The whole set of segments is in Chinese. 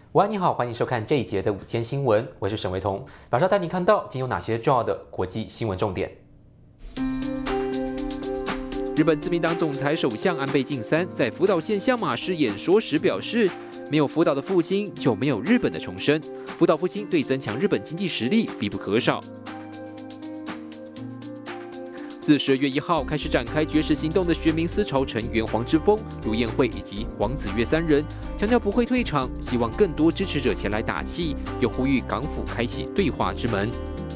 午安，你好，欢迎收看这一节的午间新闻，我是沈维彤，马上带你看到今有哪些重要的国际新闻重点。日本自民党总裁首相安倍晋三在福岛县相马市演说时表示，没有福岛的复兴，就没有日本的重生。福岛复兴对增强日本经济实力必不可少。自12月1号开始展开绝食行动的学民思潮成员黄之锋、卢彦惠以及黄子悦3人，强调不会退场，希望更多支持者前来打气，又呼吁港府开启对话之门。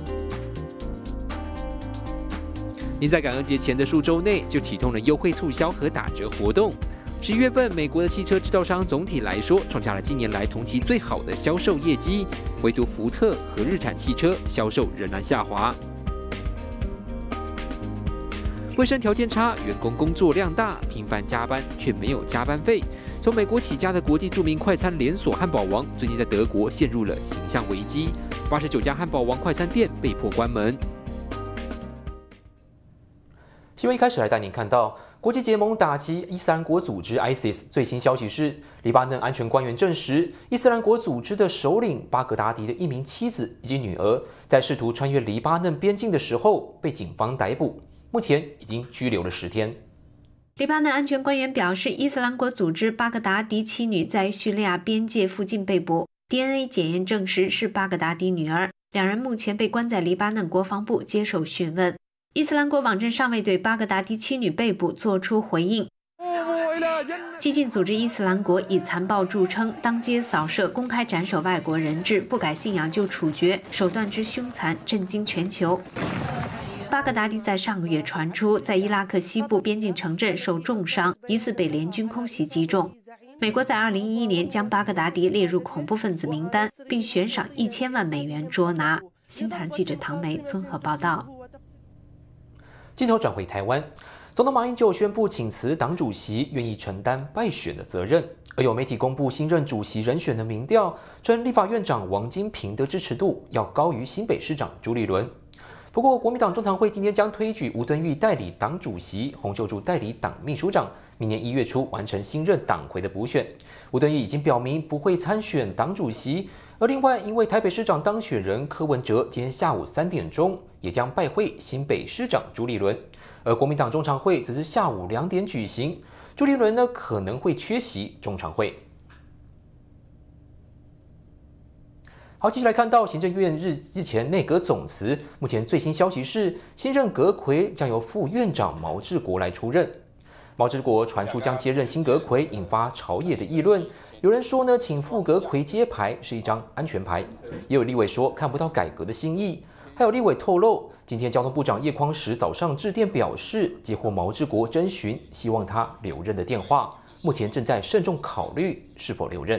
您在感恩节前的数周内就启动了优惠促销和打折活动。11月份，美国的汽车制造商总体来说创下了近年来同期最好的销售业绩，唯独福特和日产汽车销售仍然下滑。卫生条件差，员工工作量大，频繁加班却没有加班费。从美国起家的国际著名快餐连锁汉堡王，最近在德国陷入了形象危机，89家汉堡王快餐店被迫关门。新闻一开始来带您看到，国际结盟打击伊斯兰国组织 ISIS。最新消息是，黎巴嫩安全官员证实，伊斯兰国组织的首领巴格达迪的一名妻子以及女儿，在试图穿越黎巴嫩边境的时候被警方逮捕。目前已经拘留了10天。 黎巴嫩安全官员表示，伊斯兰国组织巴格达迪妻女在叙利亚边界附近被捕 ，DNA 检验证实是巴格达迪女儿，两人目前被关在黎巴嫩国防部接受讯问。伊斯兰国网站尚未对巴格达迪妻女被捕作出回应。激进组织伊斯兰国以残暴著称，当街扫射、公开斩首外国人质，不改信仰就处决，手段之凶残，震惊全球。巴格达迪在上个月传出在伊拉克西部边境城镇受重伤，疑似被联军空袭击中。美国在2011年将巴格达迪列入恐怖分子名单，并悬赏1000万美元捉拿。新唐人记者唐梅综合报道。 镜头转回台湾，总统马英九宣布请辞党主席，愿意承担败选的责任。而有媒体公布新任主席人选的民调，称立法院长王金平的支持度要高于新北市长朱立伦。不过，国民党中常会今天将推举吴敦义代理党主席，洪秀柱代理党秘书长，明年1月初完成新任党魁的补选。吴敦义已经表明不会参选党主席，而另外因为台北市长当选人柯文哲今天下午3点钟也将拜会新北市长朱立伦，而国民党中常会则是下午2点举行，朱立伦呢可能会缺席中常会。好，继续来看到行政院日前内阁总辞，目前最新消息是，新任阁揆将由副院长毛治国来出任。毛治国传出将接任新阁揆，引发朝野的议论。有人说呢，请副阁揆接牌是一张安全牌，也有立委说看不到改革的新意。还有立委透露，今天交通部长叶匡时早上致电表示，接获毛治国征询希望他留任的电话，目前正在慎重考虑是否留任。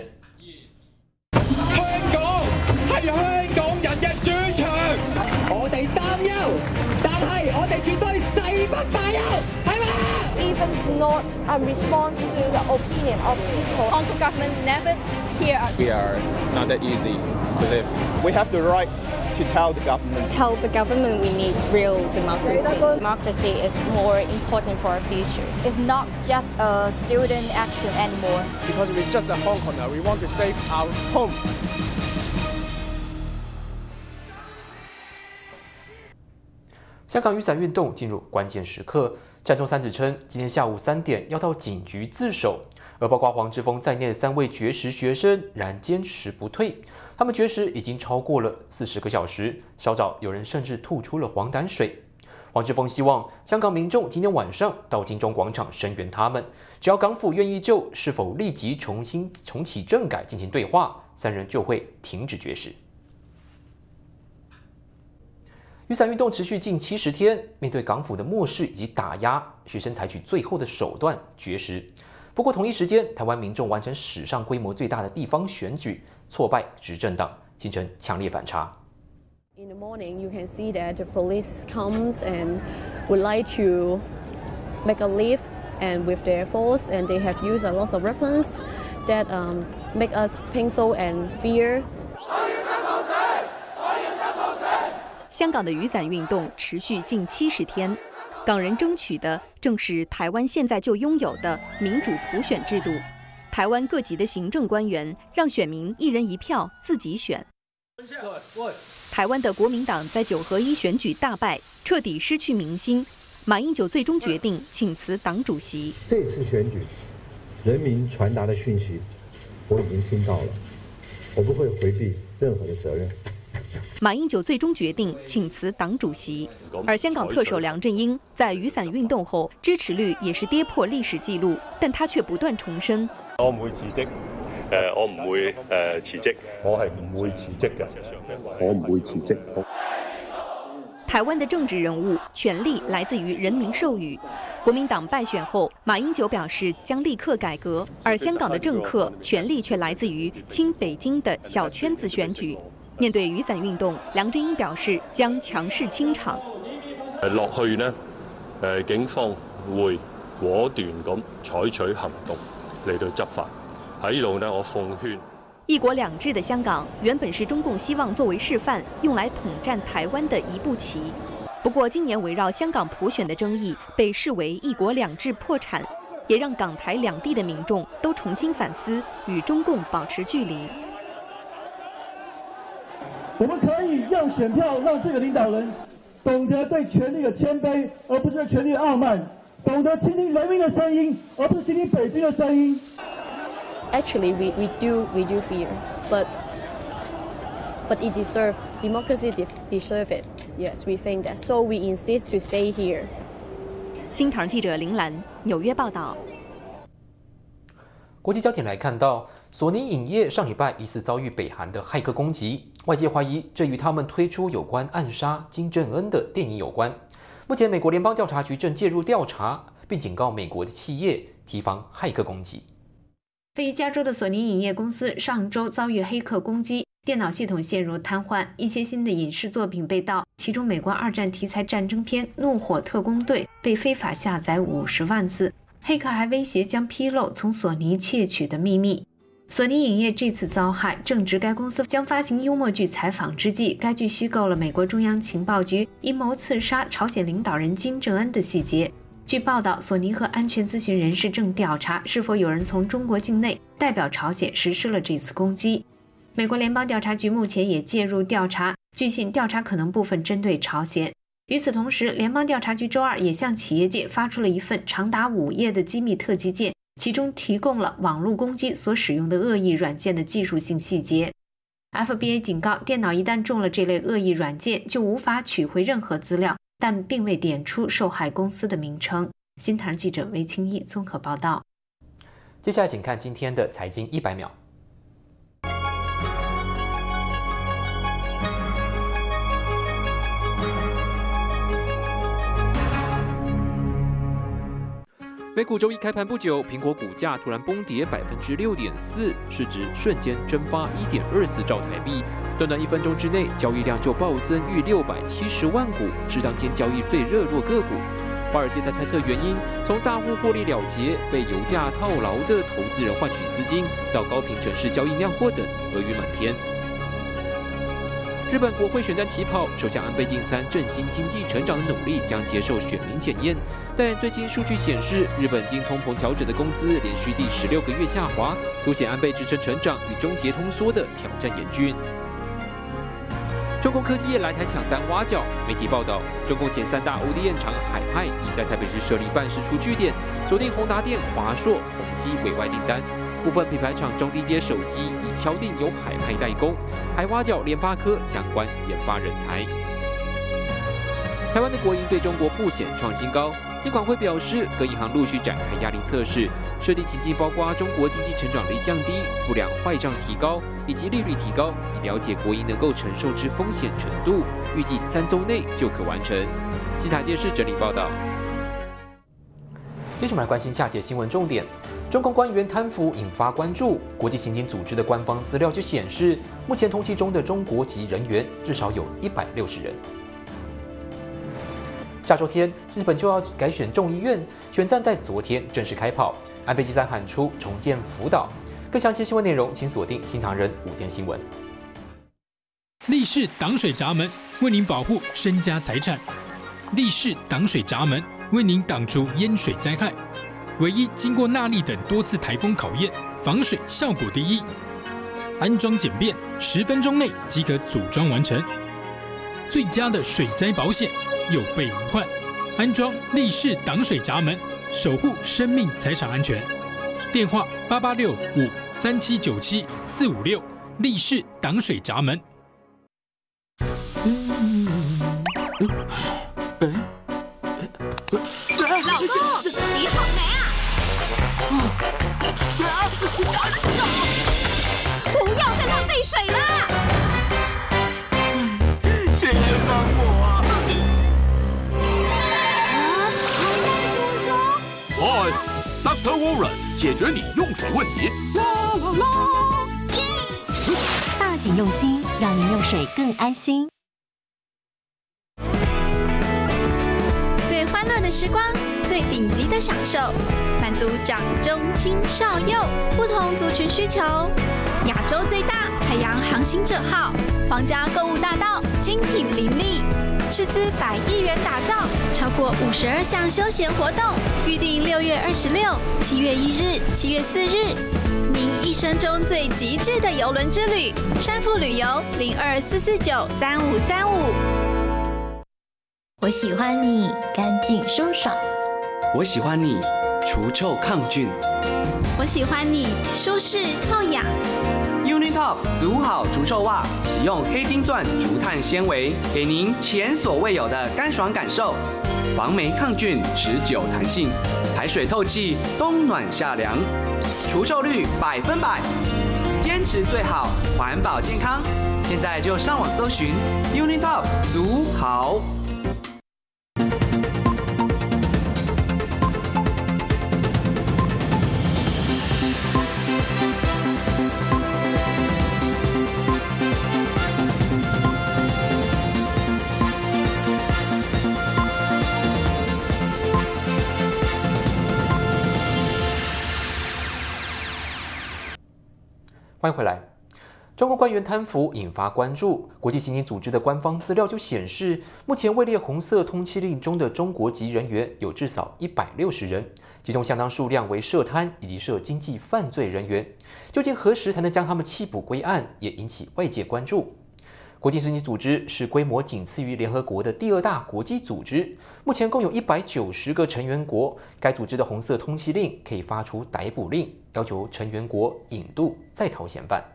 係香港人嘅主場，我哋擔憂，但係我哋絕對誓不罷休，係嘛 ？Even not a response to the opinion of people. Hong Kong government never hear us. We are not that easy to live. We have the right to tell the government. Tell the government we need real democracy. Democracy is more important for our future. It's not just a student action anymore. Because we're just a Hong Konger, we want to save our home. 香港雨伞运动进入关键时刻，战中3指称今天下午3点要到警局自首，而包括黄之锋在内的3位绝食学生仍坚持不退。他们绝食已经超过了40个小时，稍早有人甚至吐出了黄胆水。黄之锋希望香港民众今天晚上到金钟广场声援他们，只要港府愿意就是否立即重启政改进行对话，3人就会停止绝食。雨伞运动持续近70天，面对港府的漠视以及打压，学生采取最后的手段绝食。不过同一时间，台湾民众完成史上规模最大的地方选举，挫败执政党，形成强烈反差。 In the morning, you can see that the police comes and would like to make a leave, and with their force, and they have used a lot of weapons that make us painful and fear. 香港的雨伞运动持续近70天，港人争取的正是台湾现在就拥有的民主普选制度。 台湾各级的行政官员让选民一人一票自己选。台湾的国民党在9合1选举大败，彻底失去民心。马英九最终决定请辞党主席。 这次选举，人民传达的讯息，我已经听到了，我不会回避任何的责任。 马英九最终决定请辞党主席，而香港特首梁振英在雨伞運動後支持率也是跌破歷史紀錄，但他卻不斷重申： 我唔會辭職，我唔會辭職，我係唔會辭職嘅，我唔會辭職。 台灣的政治人物權力來自於人民授予。國民黨敗選後，馬英九表示將立刻改革，而香港的政客權力卻來自於親北京的小圈子選舉。面對雨傘運動，梁振英表示將強勢清場。 落去呢，警方會果斷咁採取行動嚟到執法。喺呢度呢，我奉勸。 一國兩制的香港原本是中共希望作為示範，用來統戰台灣的一步棋。不過，今年圍繞香港普選的爭議被視為一國兩制破產，也讓港台兩地的民眾都重新反思，與中共保持距離。 我們可以讓選票讓這個領導人懂得對權力的謙卑，而不是對權力的傲慢；懂得傾聽人民的聲音，而不是傾聽北京的聲音。 Actually, we do fear, but democracy deserve it. Yes, we think that. So we insist to stay here. 新唐记者林兰纽约报道。 国际焦点来看到，索尼影业上礼拜疑似遭遇北韩的骇客攻击，外界怀疑这与他们推出有关暗杀金正恩的电影有关。目前，美国联邦调查局正介入调查，并警告美国的企业提防骇客攻击。 位于加州的索尼影业公司上周遭遇黑客攻击，电脑系统陷入瘫痪，一些新的影视作品被盗，其中美国二战题材战争片《怒火特工队》被非法下载50万次。黑客还威胁将披露从索尼窃取的秘密。索尼影业这次遭害，正值该公司将发行幽默剧采访之际，该剧虚构了美国中央情报局阴谋刺杀朝鲜领导人金正恩的细节。据报道，索尼和安全咨询人士正调查是否有人从中国境内代表朝鲜实施了这次攻击。美国联邦调查局目前也介入调查，据信调查可能部分针对朝鲜。与此同时，联邦调查局周二也向企业界发出了一份长达5页的机密特级件，其中提供了网络攻击所使用的恶意软件的技术性细节。FBA 警告，电脑一旦中了这类恶意软件，就无法取回任何资料，但并未点出受害公司的名称。新唐人记者韦清义综合报道。 接下来请看今天的财经100秒。美股周一开盘不久，苹果股价突然崩跌6.4%，市值瞬间蒸发1.24兆台币。短短1分钟之内，交易量就暴增逾670万股，是当天交易最热络个股。华尔街在猜测原因，从大户获利了结、被油价套牢的投资人换取资金，到高频城市交易量货等，俄语满天。日本国会选战起跑，首相安倍晋三振兴经济成长的努力将接受选民检验。但最新数据显示，日本经通膨调整的工资连续第16个月下滑，凸显安倍支撑成长与终结通缩的挑战严峻。中共科技业来台抢单挖角，媒体报道，中共前3大 ODM 厂海派已在台北市设立办事处据点，锁定宏达电、华硕、宏基委外订单。部分品牌厂中低阶手机已敲定由海派代工，还挖角联发科相关研发人才。台湾的国营对中国曝险创新高，金管会表示，各银行陆续展开压力测试，设定情境包括中国经济成长率降低、不良坏账提高以及利率提高，以了解国营能够承受之风险程度，预计3周内就可完成。新台电视整理报道。接着我们来关心下节新闻重点。中共官员贪腐引发关注，国际刑警组织的官方资料就显示，目前通缉中的中国籍人员至少有160人。下周天，日本就要改选众议院，选战在昨天正式开跑。安倍晋三喊出重建福岛。更详细新闻内容，请锁定新唐人午间新闻。 立式挡水闸门为您保护身家财产，立式挡水闸门为您挡除淹水灾害。唯一经过纳莉等多次台风考验， 防水效果第一，安装简便，10分钟内即可组装完成。最佳的水灾保险，有备无患。安装立式挡水闸门，守护生命财产安全。电话88653797-456，立式挡水闸门。 老公，洗好没啊？不要再浪费水了！ 谁能帮我啊？ 嗨 ，Dr. Warren 解决你用水问题。 大井用心，让您用水更安心。 最欢乐的时光，最顶级的享受，满足长中青少幼不同族群需求。亚洲最大海洋航行者号皇家购物大道精品林立，斥资100亿元打造，超过52项休闲活动，预定6月26、7月1日、7月4日。您一生中最极致的邮轮之旅，山富旅游02-449-3535。 我喜欢你干净舒爽， 我喜欢你除臭抗菌， 我喜欢你舒适透氧。 Unitop 足好除臭袜，使用黑金钻竹炭纤维，给您前所未有的干爽感受，防霉抗菌，持久弹性，排水透气，冬暖夏凉，除臭率100%，坚持最好，环保健康。现在就上网搜寻 Unitop 足好。 欢迎回来。中国官员贪腐引发关注。国际刑警组织的官方资料就显示，目前位列红色通缉令中的中国籍人员有至少160人，其中相当数量为涉贪以及涉经济犯罪人员。究竟何时才能将他们缉捕归案，也引起外界关注。国际刑警组织是规模仅次于联合国的第2大国际组织，目前共有190个成员国。该组织的红色通缉令可以发出逮捕令，要求成员国引渡在逃嫌犯。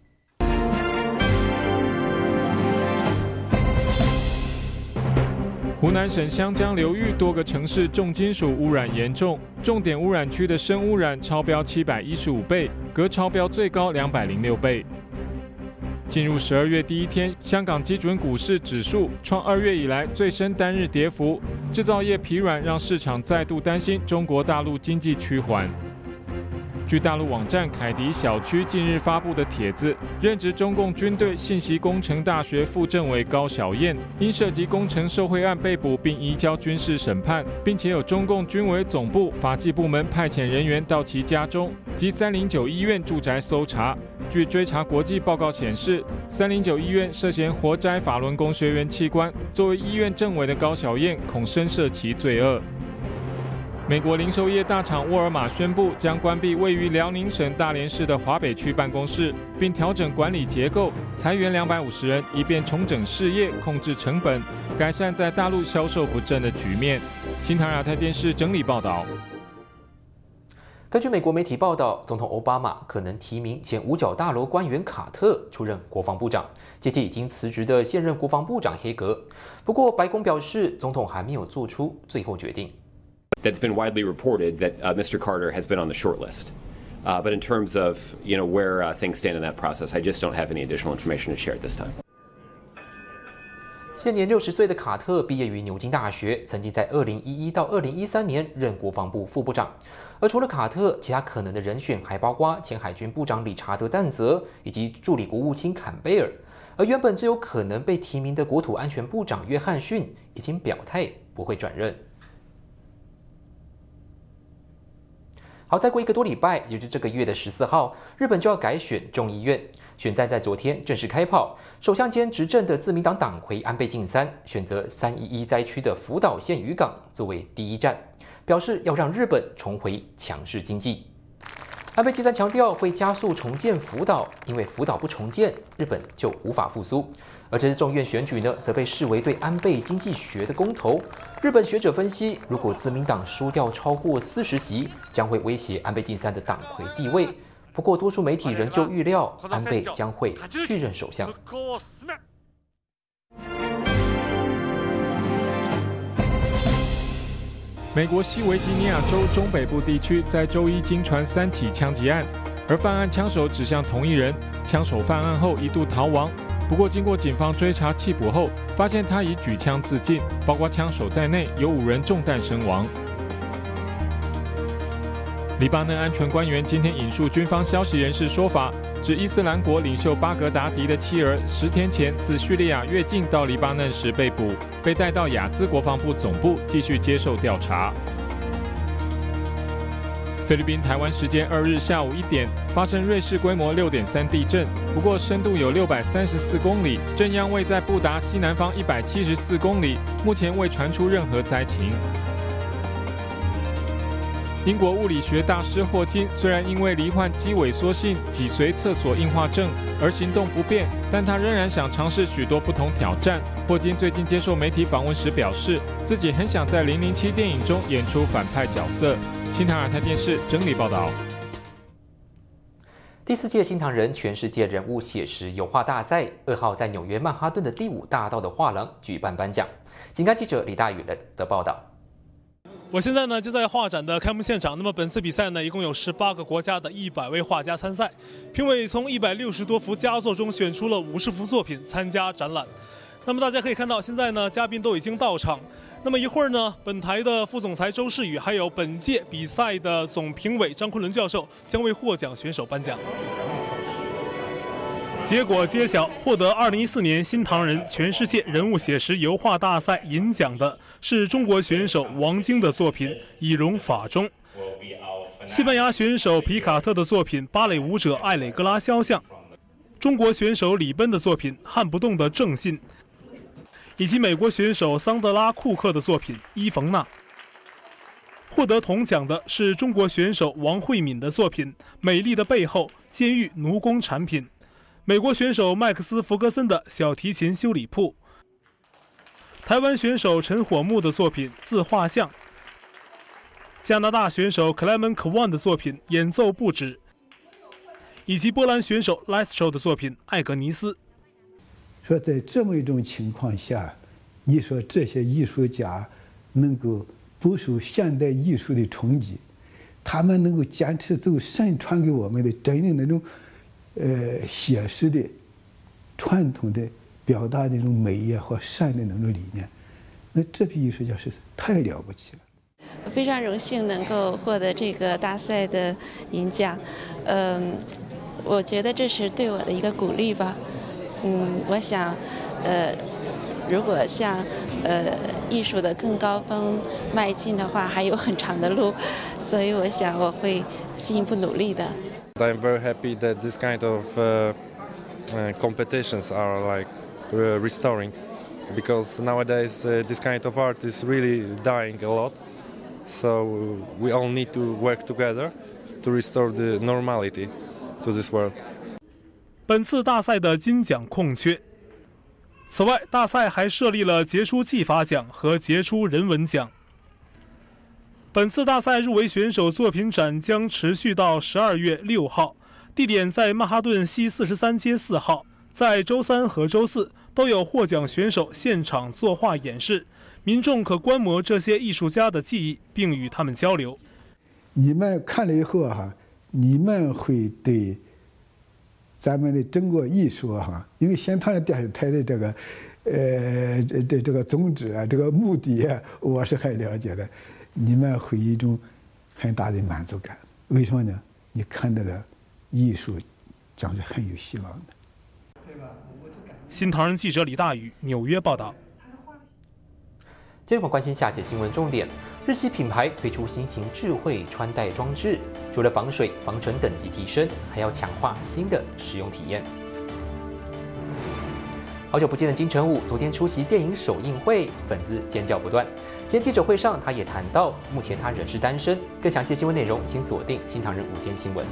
湖南省湘江流域多个城市重金属污染严重，重点污染区的砷污染超标715倍，镉超标最高206倍。进入12月第一天，香港基准股市指数创2月以来最深单日跌幅，制造业疲软让市场再度担心中国大陆经济趋缓。据大陆网站凯迪小区近日发布的帖子，任职中共军队信息工程大学副政委高小燕因涉及工程受贿案被捕，并移交军事审判，并且有中共军委总部法纪部门派遣人员到其家中及309医院住宅搜查。据追查国际报告显示，309医院涉嫌活摘法轮功学员器官，作为医院政委的高小燕恐深涉其罪恶。美国零售业大厂沃尔玛宣布将关闭位于辽宁省大连市的华北区办公室，并调整管理结构，裁员250人，以便重整事业、控制成本，改善在大陆销售不振的局面。新唐亚太电视整理报道。 根据美国媒体报道，总统奥巴马可能提名前五角大楼官员卡特出任国防部长，接替已经辞职的现任国防部长黑格。不过，白宫表示，总统还没有做出最后决定。 That's been widely reported that Mr. Carter has been on the short list. But in terms of where things stand in that process, I just don't have any additional information to share at this time. 现年60岁的卡特毕业于牛津大学，曾经在2011到2013年任国防部副部长。而除了卡特，其他可能的人选还包括前海军部长理查德·但泽以及助理国务卿坎贝尔。而原本最有可能被提名的国土安全部长约翰逊已经表态不会转任。好，再过1个多礼拜，也就是这个月的14号，日本就要改选众议院。选战在昨天正式开跑，首相兼执政的自民党党魁安倍晋三选择311灾区的福岛县渔港作为第一站，表示要让日本重回强势经济。 安倍晋三强调会加速重建福岛，因为福岛不重建，日本就无法复苏。而这次众院选举呢，则被视为对安倍经济学的公投。日本学者分析，如果自民党输掉超过40席，将会威胁安倍晋三的党魁地位。不过，多数媒体仍旧预料安倍将会续任首相。 美国西维吉尼亚州中北部地区在周一惊传3起枪击案，而犯案枪手指向同一人，枪手犯案后一度逃亡。不过，经过警方追查缉捕后，发现他已举枪自尽，包括枪手在内，有5人中弹身亡。黎巴嫩安全官员今天引述军方消息人士说法，指伊斯兰国领袖巴格达迪的妻儿10天前自叙利亚越境到黎巴嫩时被捕，被带到雅兹国防部总部继续接受调查。菲律宾台湾时间2日下午1点发生瑞士规模6.3地震，不过深度有634公里，震央位在布达西南方174公里，目前未传出任何灾情。英国物理学大师霍金虽然因为罹患肌萎缩性脊髓侧索硬化症而行动不便，但他仍然想尝试许多不同挑战。霍金最近接受媒体访问时表示，自己很想在007电影中演出反派角色。新唐尔泰电视整理报道。 第4届新唐人全世界人物写实油画大赛2号在纽约曼哈顿的第5大道的画廊举办颁奖。警刊记者李大宇的报道。 我现在呢就在画展的开幕现场。那么本次比赛呢，一共有18个国家的100位画家参赛，评委从160多幅佳作中选出了50幅作品参加展览。那么大家可以看到，现在呢嘉宾都已经到场。那么一会儿呢，本台的副总裁周世宇，还有本届比赛的总评委张昆仑教授将为获奖选手颁奖。结果揭晓，获得2014年新唐人全世界人物写实油画大赛银奖的是中国选手王晶的作品《以容法中》，西班牙选手皮卡特的作品《芭蕾舞者艾蕾格拉肖像》，中国选手李奔的作品《撼不动的正信》，以及美国选手桑德拉·库克的作品《伊冯娜》。获得铜奖的是中国选手王慧敏的作品《美丽的背后：监狱奴工产品》，美国选手麦克斯·弗格森的小提琴修理铺，台湾选手陈火木的作品《自画像》，加拿大选手克莱门·科万的作品《演奏不止》，以及波兰选手莱斯 o 的作品《艾格尼斯》。 说在这么一种情况下，你说这些艺术家能够不受现代艺术的冲击，他们能够坚持走神传给我们的真正那种写实的、传统的表达那种美也和善的那种理念，那这批艺术家是太了不起了。 我非常荣幸能够获得这个大赛的银奖，我觉得这是对我的一个鼓励吧。我想，如果向艺术的更高峰迈进的话，还有很长的路，所以我想我会进一步努力的。 I'm very happy that this kind of competitions are like restoring, because nowadays this kind of art is really dying a lot. So we all need to work together to restore the normality to this world. 本次大赛的金奖空缺。此外，大赛还设立了杰出技法奖和杰出人文奖。本次大赛入围选手作品展将持续到12月6号，地点在曼哈顿西43街4号。在周3和周4都有获奖选手现场作画演示，民众可观摩这些艺术家的技艺，并与他们交流。 你们看了以后你们会对咱们的中国艺术因为新唐人电视台的这个宗旨这个目的我是很了解的，你们会有一种很大的满足感。为什么呢？你看到了艺术将是很有希望的。 新唐人记者李大宇纽约报道。 接着我们关心下节新闻重点：日系品牌推出新型智慧穿戴装置，除了防水、防尘等级提升，还要强化新的使用体验。 好久不见的金城武昨天出席电影首映会，粉丝尖叫不断。今天记者会上，他也谈到，目前他仍是单身。更详细的新闻内容，请锁定新唐人午间新闻。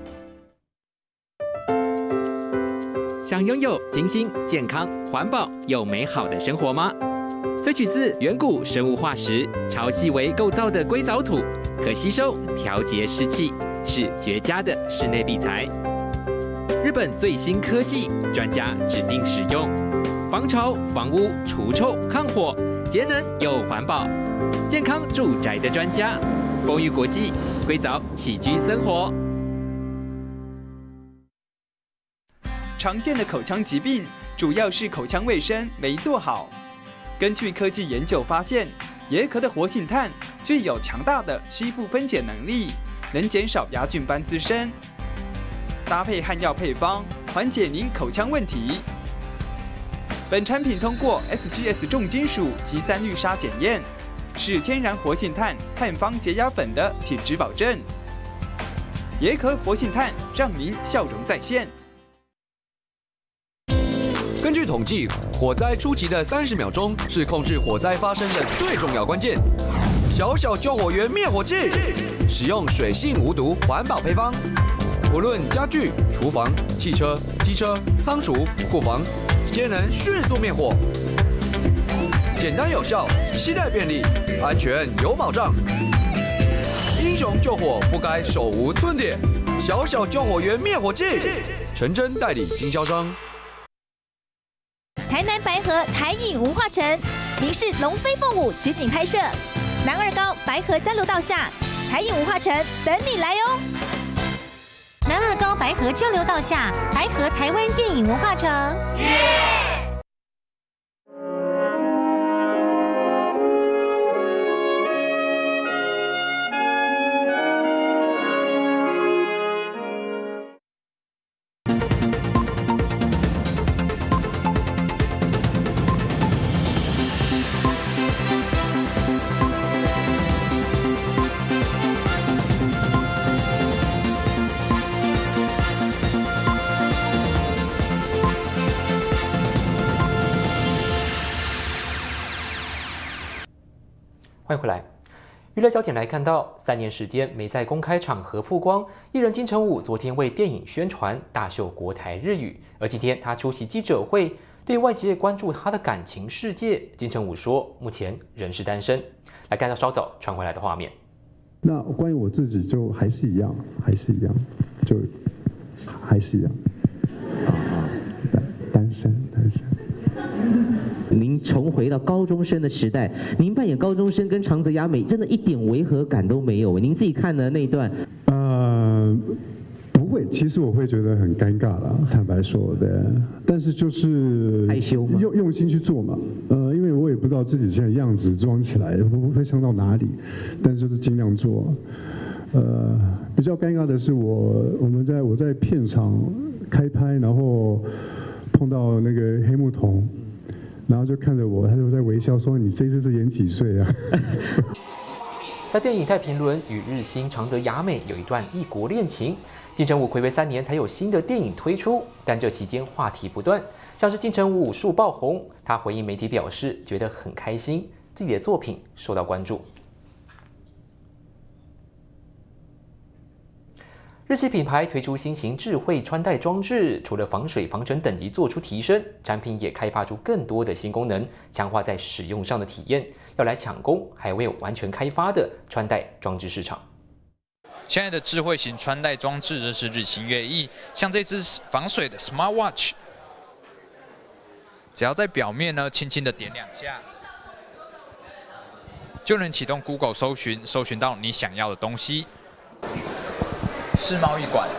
想拥有清新、健康、环保又美好的生活吗？萃取自远古生物化石、超细微构造的硅藻土，可吸收、调节湿气，是绝佳的室内壁材。日本最新科技，专家指定使用，防潮、防污、除臭、抗火，节能又环保，健康住宅的专家，风裕国际硅藻起居生活。 常见的口腔疾病主要是口腔卫生没做好。根据科技研究发现，椰壳的活性炭具有强大的吸附分解能力，能减少牙菌斑滋生。搭配汉药配方，缓解您口腔问题。本产品通过 SGS 重金属及3氯沙检验，是天然活性炭汉方洁牙粉的品质保证。椰壳活性炭让您笑容再现。 根据统计，火灾初期的30秒钟是控制火灾发生的最重要关键。小小救火员灭火器，使用水性无毒环保配方。无论家具、厨房、汽车、机车、仓储、库房，皆能迅速灭火。简单有效，携带便利，安全有保障。英雄救火不该手无寸铁，小小救火员灭火器，陈真代理经销商。 台南白河台影文化城，明视龙飞凤舞取景拍摄，南二高白河交流道下，台影文化城等你来哦。南二高白河交流道下，白河台湾电影文化城。 欢迎回来。娱乐焦点来看到，3年时间没在公开场合曝光，艺人金城武昨天为电影宣传大秀国台日语，而今天他出席记者会，对外界关注他的感情世界，金城武说目前仍是单身。来看到稍早传回来的画面。 那关于我自己就还是一样，就还是一样，单身。 您重回到高中生的时代，您扮演高中生跟长泽雅美，真的一点违和感都没有。您自己看的那一段， 不会，其实我会觉得很尴尬啦，坦白说的。但是就是害羞嘛， 用心去做嘛。因为我也不知道自己现在样子装起来会唱到哪里，但是就是尽量做。比较尴尬的是我在片场开拍，然后碰到那个黑木瞳。然后就看着我，他就在微笑说：“你这次是演几岁啊？” 在电影《太平轮》与日星长泽雅美有一段异国恋情，金城武睽违3年才有新的电影推出，但这期间话题不断，像是金城武武术爆红，他回应媒体表示觉得很开心，自己的作品受到关注。日系品牌推出新型智慧穿戴装置，除了防水防尘等级做出提升，产品也开发出更多的新功能，强化在使用上的体验。要来抢攻还未有完全开发的穿戴装置市场。 现在的智慧型穿戴装置真是日新月异，像这只防水的 Smart Watch， 只要在表面呢轻轻的点2下，就能启动 Google 搜寻到你想要的东西。世贸一馆，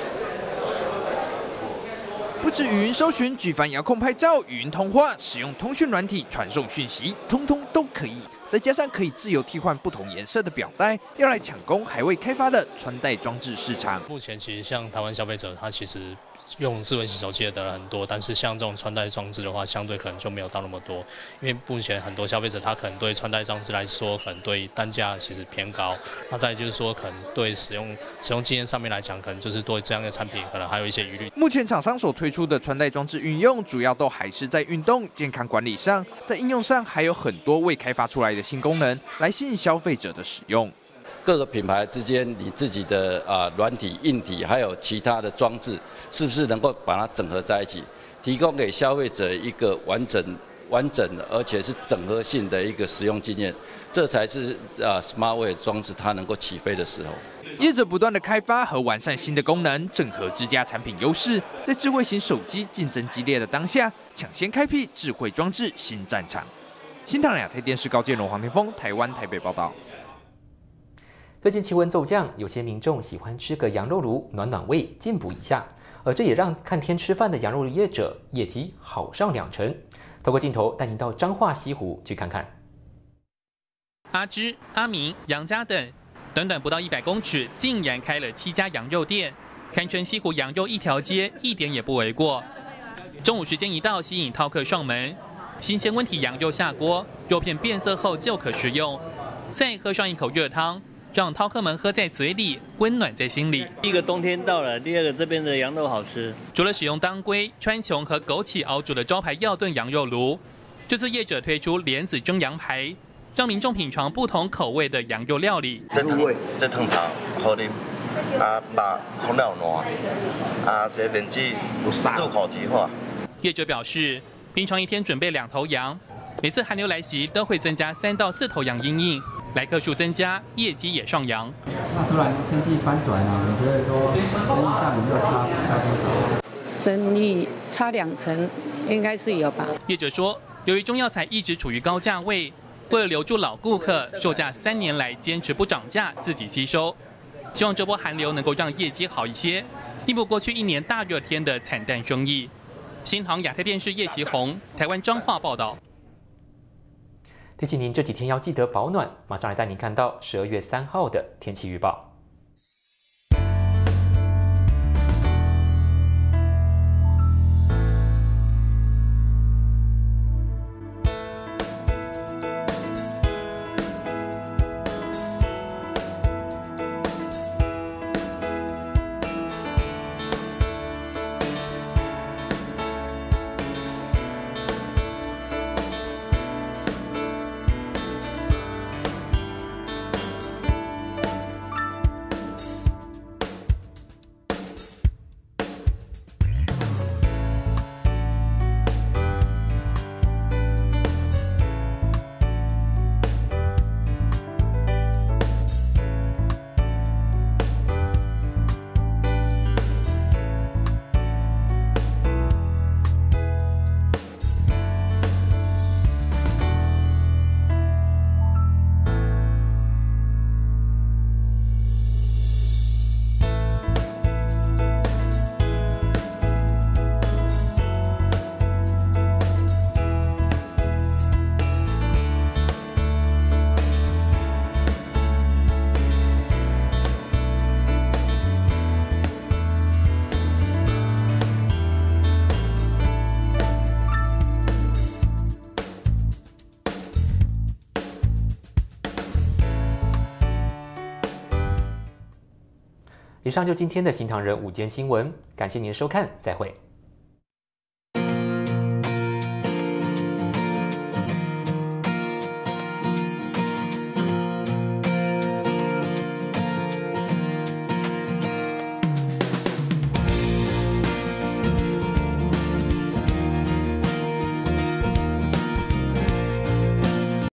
不止语音搜寻，举凡遥控拍照、语音通话、使用通讯软体传送讯息，通通都可以。再加上可以自由替换不同颜色的表带，要来抢攻还未开发的穿戴装置市场。 目前其实像台湾消费者，他其实用智慧型手机的人很多，但是像这种穿戴装置的话，相对可能就没有到那么多，因为目前很多消费者他可能对穿戴装置来说，可能对单价其实偏高。那再就是说，可能对使用经验上面来讲，可能就是对这样的产品可能还有一些疑虑。 目前厂商所推出的穿戴装置运用，主要都还是在运动健康管理上，在应用上还有很多未开发出来的新功能，来吸引消费者的使用。 各个品牌之间，你自己的软体、硬体，还有其他的装置，是不是能够把它整合在一起，提供给消费者一个完整的，而且是整合性的一个使用经验，这才是SmartWear 装置它能够起飞的时候。 业者不断的开发和完善新的功能，整合自家产品优势，在智慧型手机竞争激烈的当下，抢先开辟智慧装置新战场。新唐人亚太电视高建荣、黄庭锋，台湾台北报道。 最近气温骤降，有些民众喜欢吃个羊肉炉暖暖胃，进补一下，而这也让看天吃饭的羊肉业者业绩好上2成。透过镜头带您到彰化西湖去看看。 阿芝、阿明、杨家等，短短不到100公尺，竟然开了7家羊肉店，堪称西湖羊肉一条街，一点也不为过。中午时间一到，吸引饕客上门，新鲜温体羊肉下锅，肉片变色后就可食用，再喝上一口热汤。让饕客们喝在嘴里，温暖在心里。 第一个冬天到了，第二个这边的羊肉好吃。 除了使用当归、川穹和枸杞熬煮的招牌药炖羊肉炉，这次业者推出莲子蒸羊排，让民众品尝不同口味的羊肉料理。 这汤好啉，肉口料软，这莲子入口即化。 业者表示，平常一天准备2头羊，每次寒流来袭都会增加3到4头羊因应。来客数增加，业绩也上扬。 那突然天气翻转啊，你觉得说生意上有没有差多少？ 生意差2成，应该是有吧。 业者说，由于中药材一直处于高价位，为了留住老顾客，售价3年来坚持不涨价，自己吸收。希望这波寒流能够让业绩好一些，弥补过去1年大热天的惨淡生意。新唐亚太电视叶习宏，台湾彰化报道。 提醒您这几天要记得保暖。马上来带您看到12月3号的天气预报。以上就今天的新唐人午间新闻，感谢您的收看，再会。